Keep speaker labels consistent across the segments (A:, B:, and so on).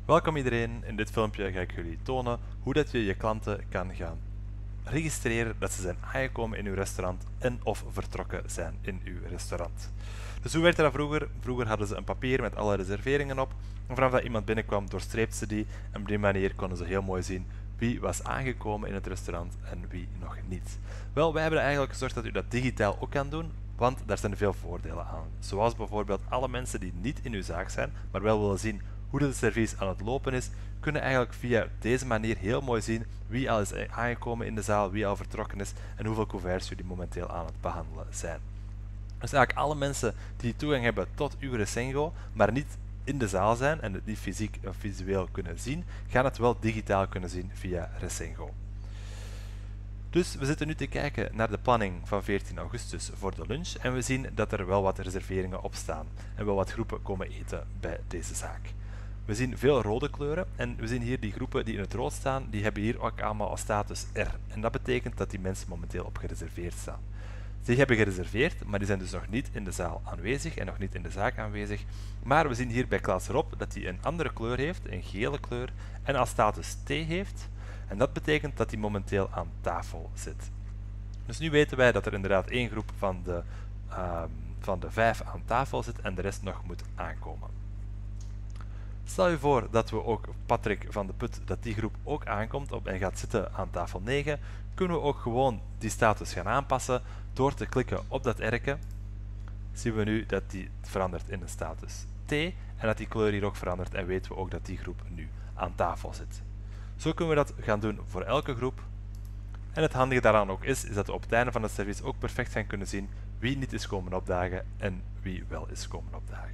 A: Welkom iedereen, in dit filmpje ga ik jullie tonen hoe dat je je klanten kan gaan registreren dat ze zijn aangekomen in uw restaurant en of vertrokken zijn in uw restaurant. Dus hoe werkte dat vroeger? Vroeger hadden ze een papier met alle reserveringen op en vanaf dat iemand binnenkwam doorstreepten ze die en op die manier konden ze heel mooi zien wie was aangekomen in het restaurant en wie nog niet. Wel, wij hebben eigenlijk gezorgd dat u dat digitaal ook kan doen, want daar zijn veel voordelen aan. Zoals bijvoorbeeld alle mensen die niet in uw zaak zijn, maar wel willen zien hoe het servies aan het lopen is, kunnen eigenlijk via deze manier heel mooi zien wie al is aangekomen in de zaal, wie al vertrokken is en hoeveel couverts jullie momenteel aan het behandelen zijn. Dus eigenlijk alle mensen die toegang hebben tot uw Recengo, maar niet in de zaal zijn en het niet fysiek of visueel kunnen zien, gaan het wel digitaal kunnen zien via Recengo. Dus we zitten nu te kijken naar de planning van 14 augustus voor de lunch en we zien dat er wel wat reserveringen op staan en wel wat groepen komen eten bij deze zaak. We zien veel rode kleuren en we zien hier die groepen die in het rood staan, die hebben hier ook allemaal als status R. En dat betekent dat die mensen momenteel op gereserveerd staan. Die hebben gereserveerd, maar die zijn dus nog niet in de zaal aanwezig en nog niet in de zaak aanwezig. Maar we zien hier bij Klaas Rob dat hij een andere kleur heeft, een gele kleur, en als status T heeft. En dat betekent dat hij momenteel aan tafel zit. Dus nu weten wij dat er inderdaad één groep van de 5 aan tafel zit en de rest nog moet aankomen. Stel je voor dat we ook Patrick van de Put, dat die groep ook aankomt en gaat zitten aan tafel 9, kunnen we ook gewoon die status gaan aanpassen door te klikken op dat erken. Zien we nu dat die verandert in een status T en dat die kleur hier ook verandert en weten we ook dat die groep nu aan tafel zit. Zo kunnen we dat gaan doen voor elke groep. En het handige daaraan ook is dat we op het einde van het service ook perfect gaan kunnen zien wie niet is komen opdagen en wie wel is komen opdagen.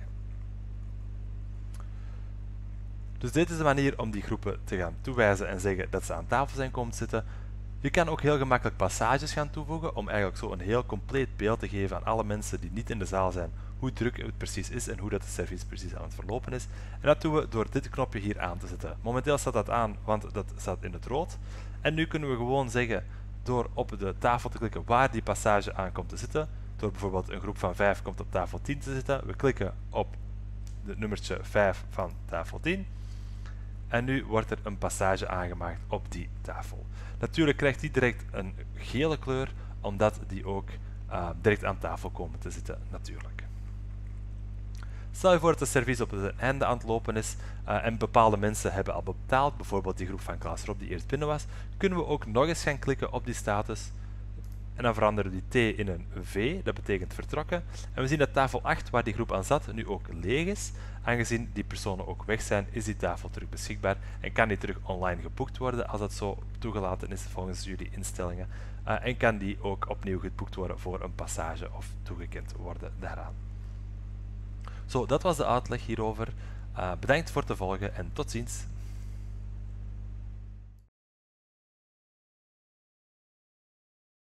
A: Dus dit is de manier om die groepen te gaan toewijzen en zeggen dat ze aan tafel zijn komen zitten. Je kan ook heel gemakkelijk passages gaan toevoegen om eigenlijk zo een heel compleet beeld te geven aan alle mensen die niet in de zaal zijn, hoe druk het precies is en hoe dat het service precies aan het verlopen is. En dat doen we door dit knopje hier aan te zetten. Momenteel staat dat aan, want dat staat in het rood. En nu kunnen we gewoon zeggen, door op de tafel te klikken waar die passage aan komt te zitten, door bijvoorbeeld een groep van 5 komt op tafel 10 te zitten, we klikken op het nummertje 5 van tafel 10. En nu wordt er een passage aangemaakt op die tafel. Natuurlijk krijgt die direct een gele kleur, omdat die ook direct aan tafel komen te zitten, natuurlijk. Stel je voor dat de service op het einde aan het lopen is en bepaalde mensen hebben al betaald, bijvoorbeeld die groep van Klaas Rob die eerst binnen was, kunnen we ook nog eens gaan klikken op die status. En dan veranderen we die T in een V, dat betekent vertrokken. En we zien dat tafel 8, waar die groep aan zat, nu ook leeg is. Aangezien die personen ook weg zijn, is die tafel terug beschikbaar en kan die terug online geboekt worden als dat zo toegelaten is volgens jullie instellingen. En kan die ook opnieuw geboekt worden voor een passage of toegekend worden daaraan. Zo, dat was de uitleg hierover. Bedankt voor het volgen en tot ziens.